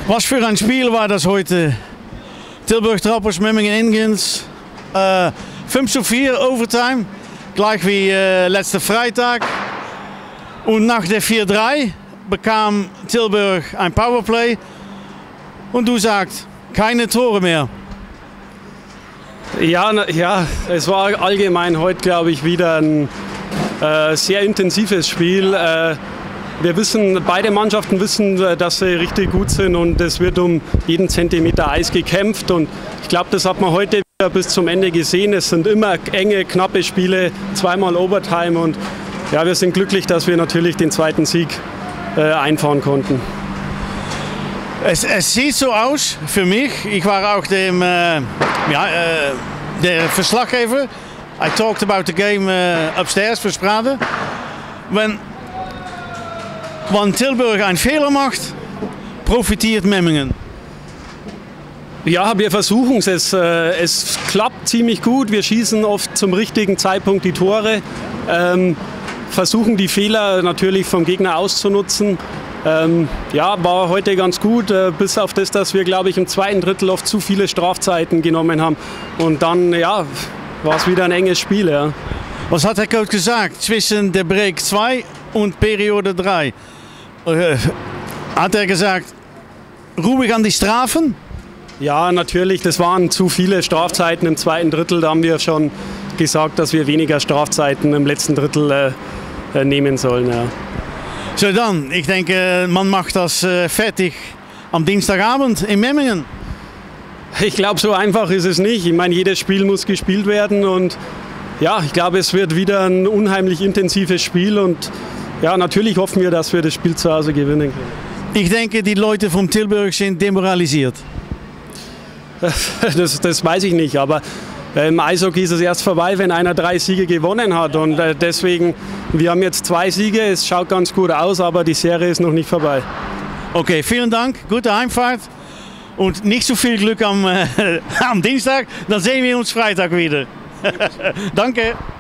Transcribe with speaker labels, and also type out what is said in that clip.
Speaker 1: Was für ein Spiel war das heute? Tilburg Trappers, Memmingen Indians. 5:4 Overtime, gleich wie letzten Freitag. Und nach der 4:3 bekam Tilburg ein Powerplay. Und du sagst, keine Tore mehr.
Speaker 2: Ja, es war allgemein heute, glaube ich, wieder ein sehr intensives Spiel. Wir wissen, beide Mannschaften wissen, dass sie richtig gut sind und es wird um jeden Zentimeter Eis gekämpft. Und ich glaube, das hat man heute wieder bis zum Ende gesehen. Es sind immer enge, knappe Spiele, zweimal Overtime und ja, wir sind glücklich, dass wir natürlich den zweiten Sieg einfahren konnten.
Speaker 1: Es sieht so aus für mich. Ich war auch der Verslaggever. I talked about the game upstairs für Sprade. Wenn Tilburg einen Fehler macht, profitiert Memmingen.
Speaker 2: Ja, wir versuchen es. Es klappt ziemlich gut. Wir schießen oft zum richtigen Zeitpunkt die Tore. Versuchen die Fehler natürlich vom Gegner auszunutzen. War heute ganz gut, bis auf das, dass wir, glaube ich, im zweiten Drittel oft zu viele Strafzeiten genommen haben. Und dann, war es wieder ein enges Spiel. Ja.
Speaker 1: Was hat der Coach gesagt zwischen der Break 2 und Periode 3? Hat er gesagt, ruhig an die Strafen?
Speaker 2: Ja, natürlich, das waren zu viele Strafzeiten im zweiten Drittel. Da haben wir schon gesagt, dass wir weniger Strafzeiten im letzten Drittel nehmen sollen. Ja.
Speaker 1: So dann, ich denke, man macht das fertig am Dienstagabend in Memmingen.
Speaker 2: Ich glaube, so einfach ist es nicht. Ich meine, jedes Spiel muss gespielt werden und ja, ich glaube, es wird wieder ein unheimlich intensives Spiel und ja, natürlich hoffen wir, dass wir das Spiel zu Hause gewinnen können.
Speaker 1: Ich denke, die Leute vom Tilburg sind demoralisiert.
Speaker 2: Das weiß ich nicht, aber im Eishockey ist es erst vorbei, wenn einer 3 Siege gewonnen hat und deswegen, wir haben jetzt 2 Siege, es schaut ganz gut aus, aber die Serie ist noch nicht vorbei.
Speaker 1: Okay, vielen Dank, gute Heimfahrt und nicht so viel Glück am Dienstag, dann sehen wir uns Freitag wieder. Danke.